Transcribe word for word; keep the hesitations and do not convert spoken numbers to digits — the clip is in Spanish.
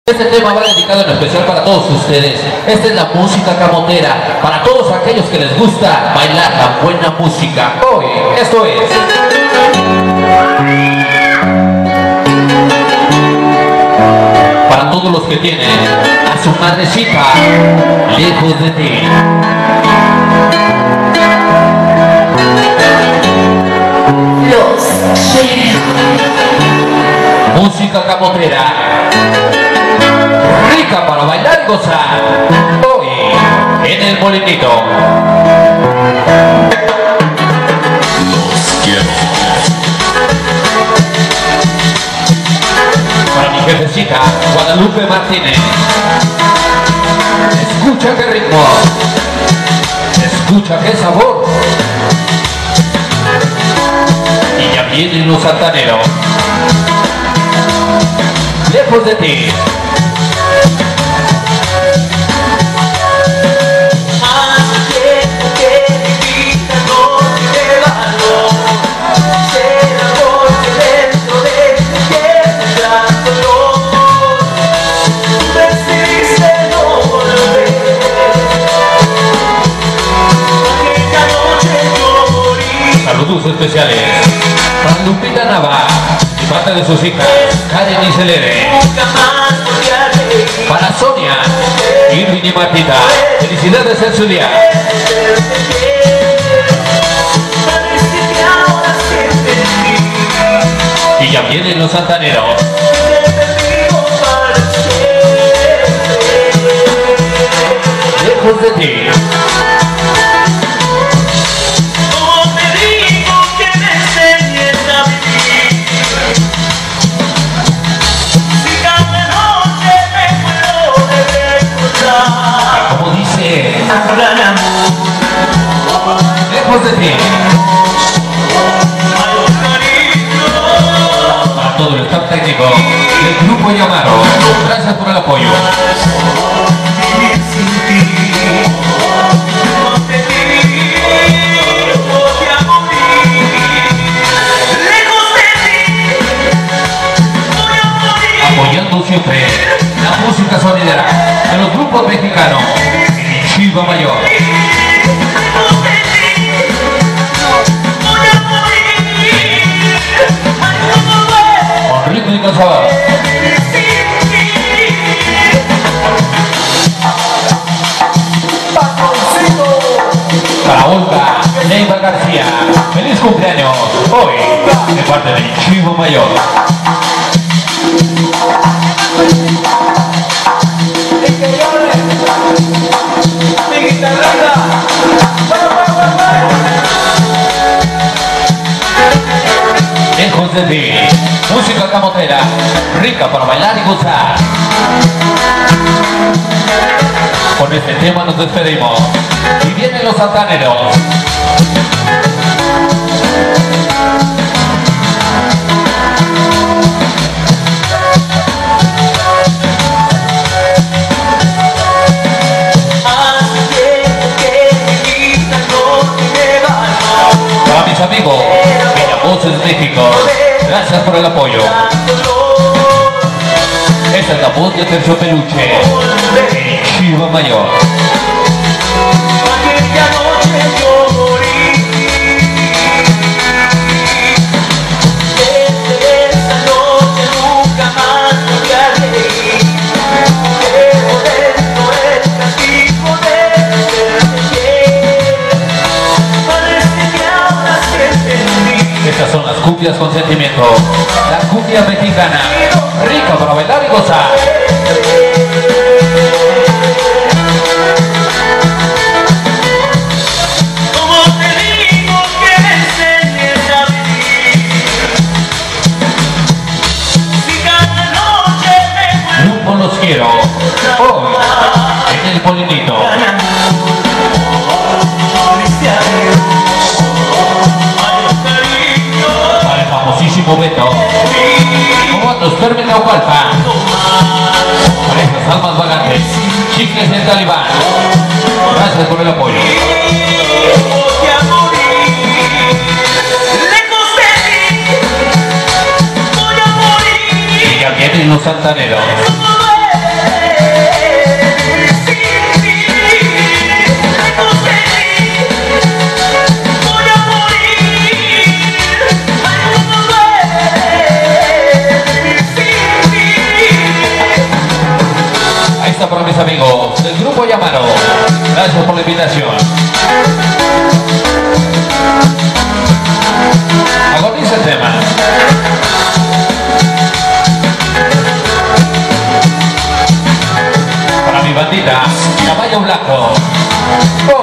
Este tema va dedicado en especial para todos ustedes. Esta es la música camotera, para todos aquellos que les gusta bailar la buena música. Hoy, esto es... para todos los que tienen a su madrecita lejos de ti. Los quiero. Música camotera, rica para bailar y gozar. Hoy, en el molinito. Los quiero. Para mi jefecita, Guadalupe Martínez. Escucha qué ritmo. Escucha qué sabor. Y ya vienen los santaneros. Lejos de ti. Saludos especiales para Lupita Nava y parte de sus hijas Karen y Celere, para Sonia, Irving y Martita. Felicidades en su día. Y ya vienen los santaneros. Lejos de ti. Lejos de ti. Para todo el staff técnico del Grupo Yamaro, gracias por el apoyo. Apoyando siempre la música sonidera de los grupos mexicanos. Chiva Mayor. Con ritmo y con sabor. Para Olga Neiva García, feliz cumpleaños hoy de parte del Chivo Mayor. Lejos de ti, música camotera, rica para bailar y gozar. Con este tema nos despedimos y vienen los santaneros. Para mis amigos Voces México, gracias por el apoyo. Esta es la voz de Terciopeluche, el Chiva Mayor. Estas son las cumbias con sentimiento, la cumbia mexicana, rica para bailar y gozar. Como te digo que me enseñes a vivir, si cada noche me Grupo Los Quiero, hoy en el molinito. Beto, Comotos, Carmen Naucalpa, parejas almas vagantes, chicles del Talibán, gracias por el apoyo. Y ya vienen los santaneros. gracias por la invitación. Agoniza el tema. Para mi bandita, Caballo Blanco.